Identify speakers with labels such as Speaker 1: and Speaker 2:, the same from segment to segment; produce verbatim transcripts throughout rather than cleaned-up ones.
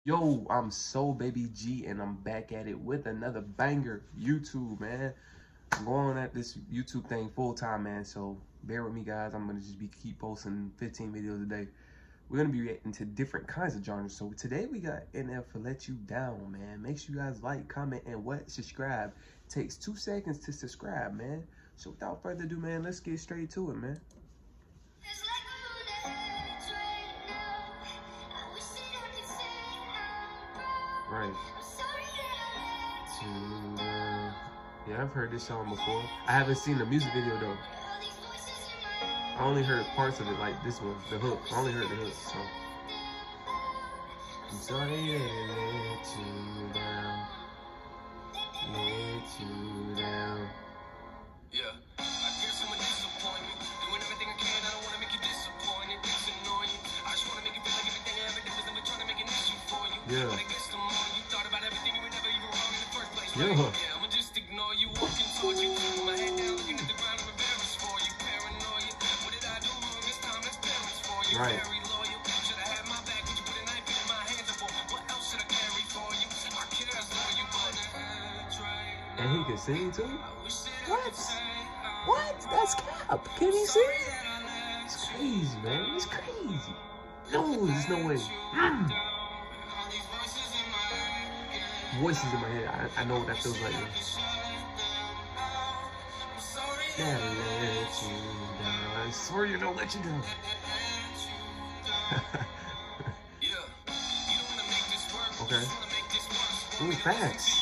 Speaker 1: Yo, I'm Soul Baby G, and I'm back at it with another banger. YouTube, man. I'm going at this YouTube thing full time, man. So bear with me, guys. I'm gonna just be keep posting fifteen videos a day. We're gonna be reacting to different kinds of genres. So today we got N F Let You Down, man. Make sure you guys like, comment, and what subscribe. Takes two seconds to subscribe, man. So without further ado, man, let's get straight to it, man. Right. Yeah, I've heard this song before. I haven't seen the music video though. I only heard parts of it, like this one, the hook. I only heard the hook, so. I'm sorry to let you down. Let you down. Yeah. I guess I'm a disappointment. Doing everything I can, I don't want to make you disappointed. It's annoying. I just want to make you feel like everything I ever did was never trying to make an issue for you. Yeah. Yeah. Yeah, I'ma just ignore you, walking towards you, with my head down, looking at the ground, I'm embarrassed for you, paranoia. What did I do wrong this time? That's parents for you. Right. Very loyal. Should I have my back? Would you put a knife in my hands for? What else should I carry for you? I care for you, but and he can sing too? What? What? That's cap. Can he sing? It's crazy, man. It's crazy. No, there's no way. Mm. Voices in my head. I, I know what that feels like. Gotta let you down. I swear you don't let you down. Okay. Ooh, facts.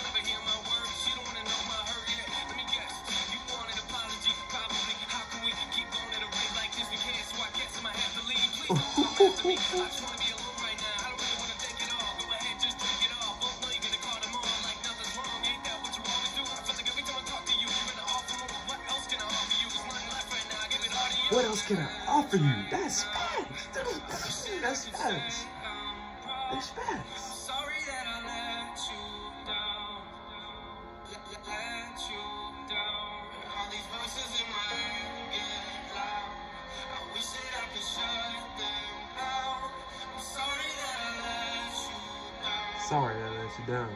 Speaker 1: What else can I offer you? That's facts. That's, that's facts. That's facts. Sorry that I let you down. Let you down. All these voices in my head get loud. I wish that I could shut them out. I'm sorry that I let you down. Sorry that I let you down.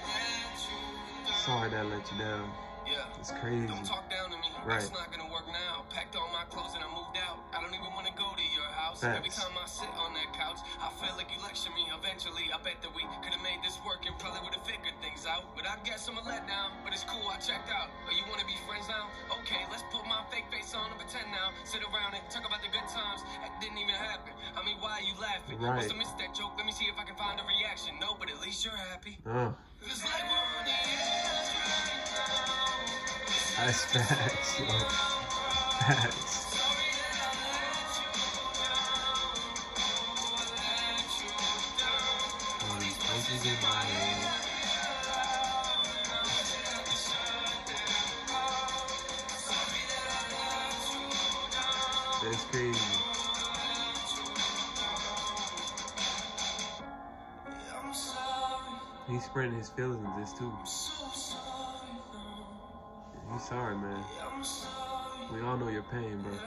Speaker 1: Sorry that I let you down. Yeah. It's crazy. Don't talk down to me. Right. It's not gonna work now. Packed all my clothes and I moved out. I don't even want to go to your house. Facts. Every time I sit on that couch, I feel like you lecture me. Eventually, I bet that we could have made this work and probably would have figured things out. But I guess I'm a letdown. But it's cool, I checked out. Oh, you want to be friends now? Okay, let's put my fake face on and pretend now. Sit around and talk about the good times. That didn't even happen. I mean, why are you laughing? Right. Must have missed that joke. Let me see if I can find a reaction. No, but at least you're happy. Uh. It's like we're on the edge right now. That's facts. Facts. All these places in my head. That's crazy. He's spreading his feelings in this too. He's sorry, man. We all know your pain, bro.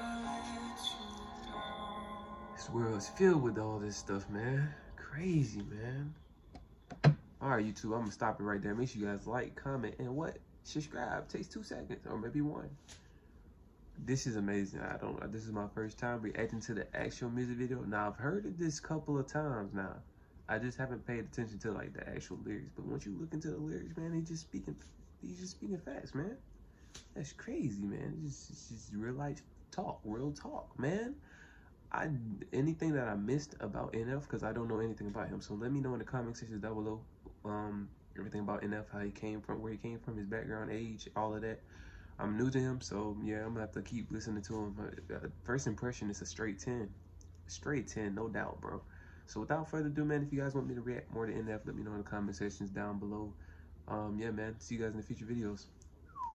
Speaker 1: This world is filled with all this stuff, man. Crazy, man. All right, YouTube, I'm gonna stop it right there. Make sure you guys like, comment, and what? Subscribe. Takes two seconds, or maybe one. This is amazing. I don't. This is my first time reacting to the actual music video. Now I've heard it this couple of times now. I just haven't paid attention to like the actual lyrics. But once you look into the lyrics, man, he's just speaking. He's just speaking facts, man. That's crazy, man. It's just, it's just real life talk, real talk, man. I anything that I missed about N F, because I don't know anything about him. So let me know in the comment section down below. Um, everything about N F, how he came from, where he came from, his background, age, all of that. I'm new to him, so yeah, I'm gonna have to keep listening to him. Uh, first impression is a straight ten, straight ten, no doubt, bro. So without further ado, man, if you guys want me to react more to N F, let me know in the comment sections down below. Um, yeah, man. See you guys in the future videos.